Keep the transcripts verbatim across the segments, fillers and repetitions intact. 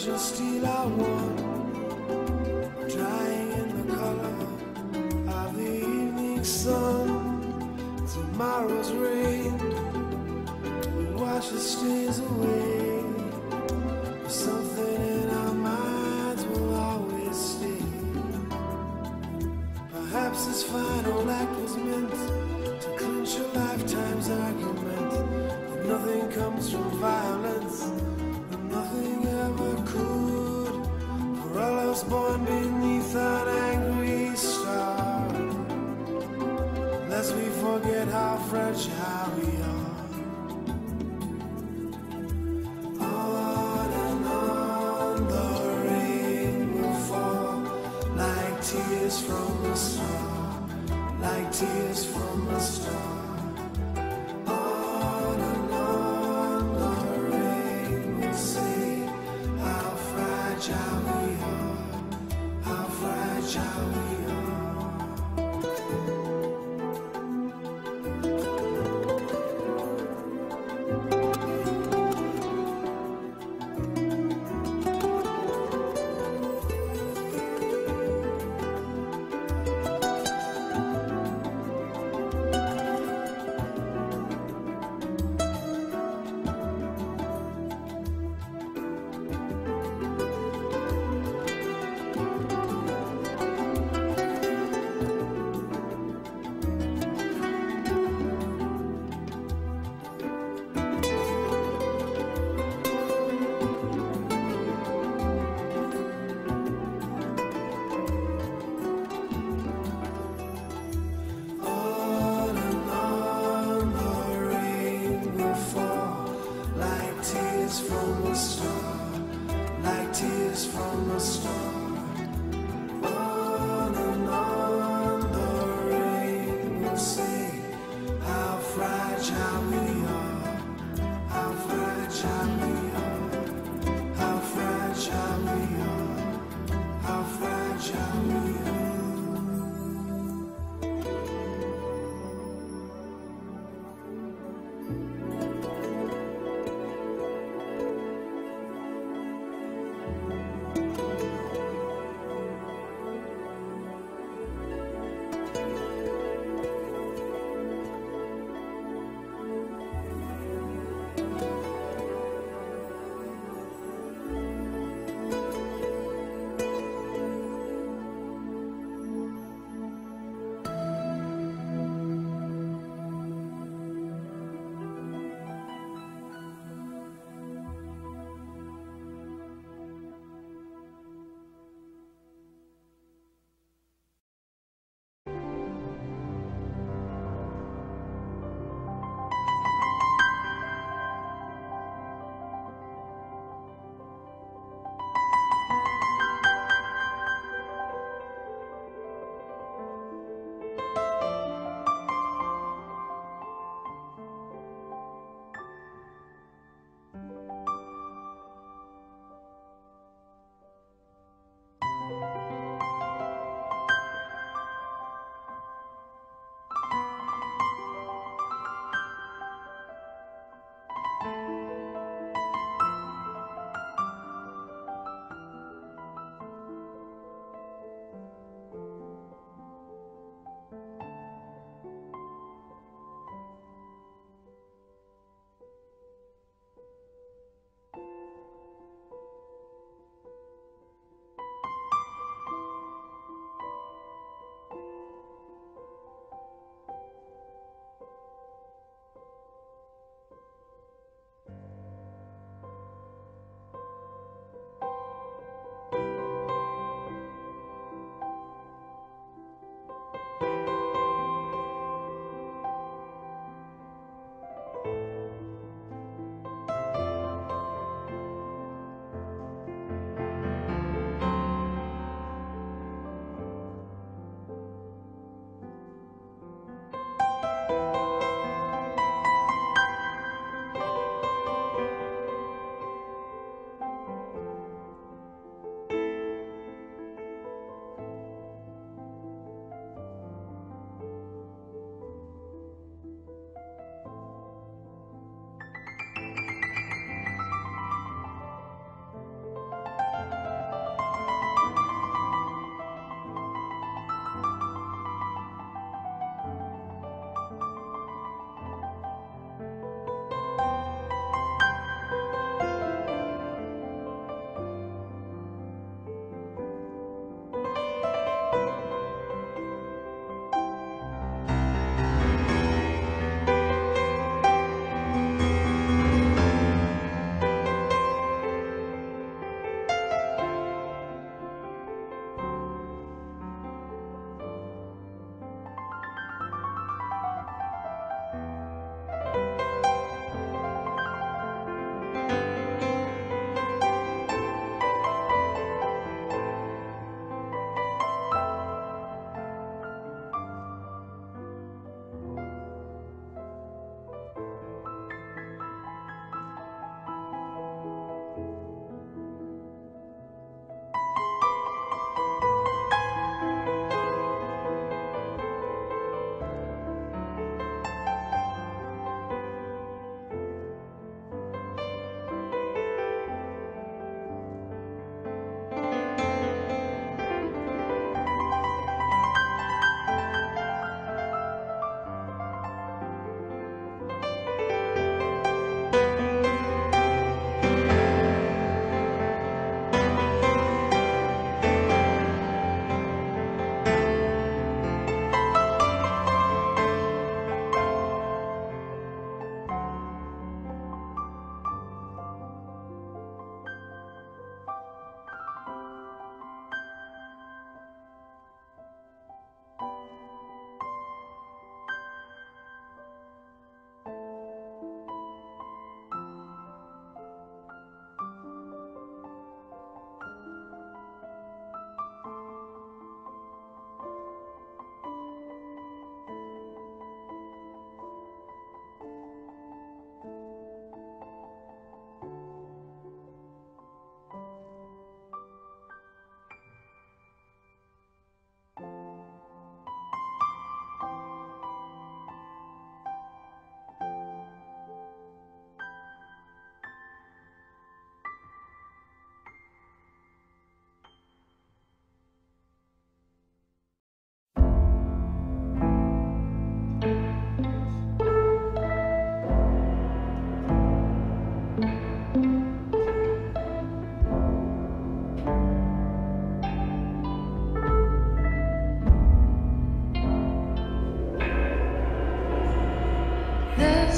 treasure steal our one, drying in the color of the evening sun. Tomorrow's rain will wash the stains away. Something in our minds will always stay. Perhaps this final act was meant to clinch a lifetime's argument, that nothing comes from violence, and nothing ever could. For all of us born beneath an angry star, lest we forget how fragile we are. On and on the rain will fall, like tears from a star, like tears from a star. On and on the rain will say how fragile we are, how fragile we are.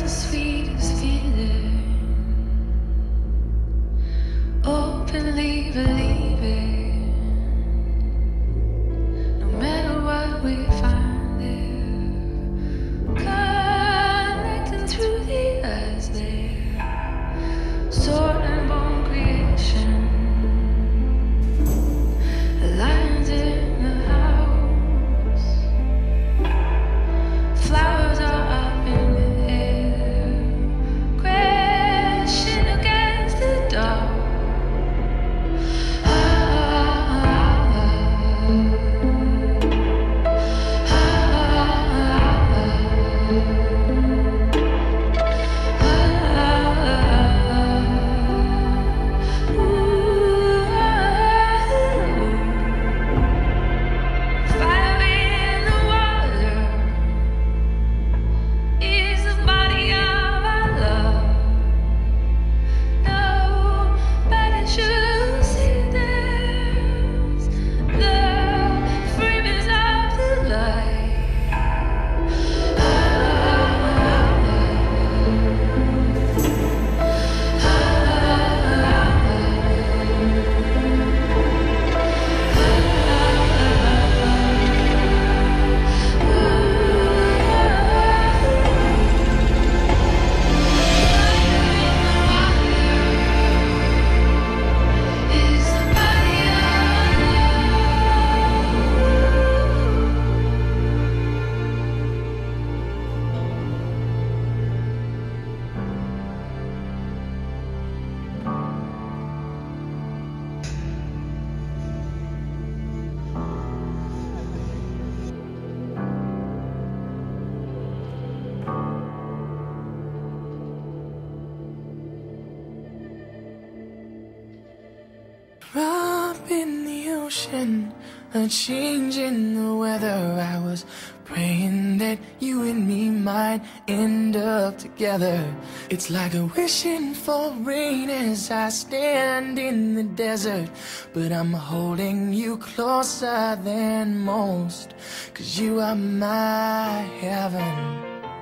the sweetest feeling. Openly believing, no matter what we find there, connecting through the eyes there, sword and bone creation, lions in the house, flowers are up in the air, crashing against the dark. Up in the ocean, a change in the weather. I was praying that you and me might end up together. It's like a wishing for rain as I stand in the desert, but I'm holding you closer than most, 'cause you are my heaven.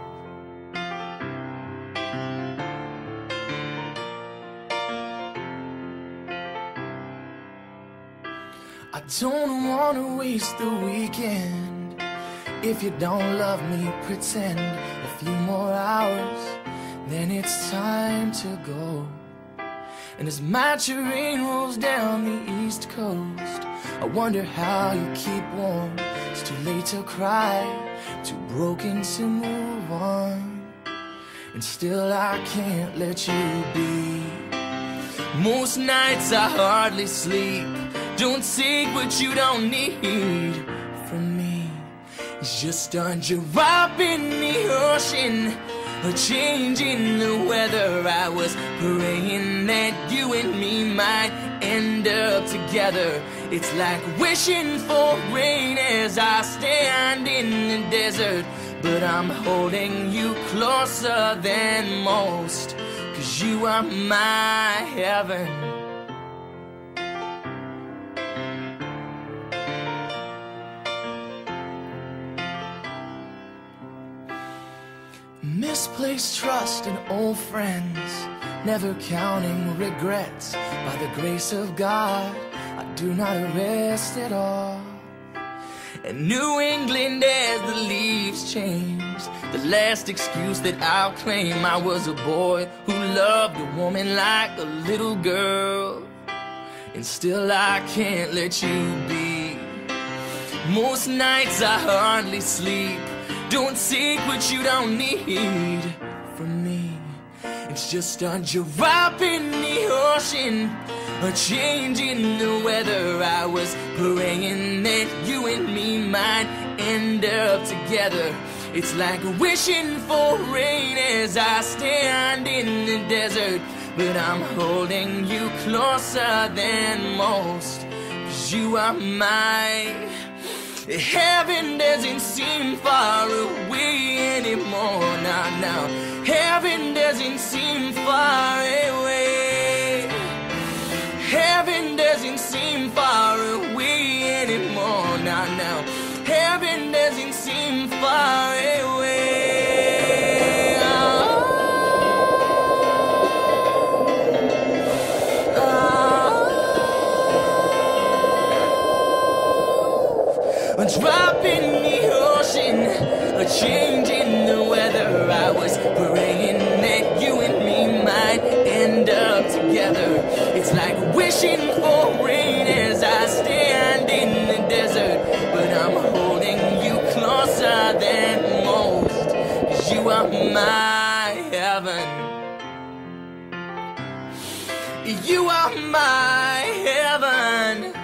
I don't wanna waste the weekend. If you don't love me, pretend a few more hours, then it's time to go. And as my train rolls down the east coast, I wonder how you keep warm. It's too late to cry, too broken to move on, and still I can't let you be. Most nights I hardly sleep. Don't take what you don't need from me. It's just a drop in the ocean, a change in the weather. I was praying that you and me might end up together. It's like wishing for rain as I stand in the desert, but I'm holding you closer than most, 'cause you are my heaven. Misplaced trust in old friends, never counting regrets. By the grace of God, I do not rest at all. And New England as the leaves change, the last excuse that I'll claim. I was a boy who loved a woman like a little girl, and still I can't let you be. Most nights I hardly sleep. Don't take what you don't need from me. It's just a drop in the ocean, a change in the weather. I was praying that you and me might end up together. It's like wishing for rain as I stand in the desert, but I'm holding you closer than most, 'cause you are my heaven. Doesn't seem far away anymore. Now, now, heaven doesn't seem far away. Heaven doesn't seem far away anymore. Now, now, heaven doesn't seem far away. Oh. drop in the ocean, a change in the weather. I was praying that you and me might end up together. It's like wishing for rain as I stand in the desert, but I'm holding you closer than most, 'cause you are my heaven. You are my heaven.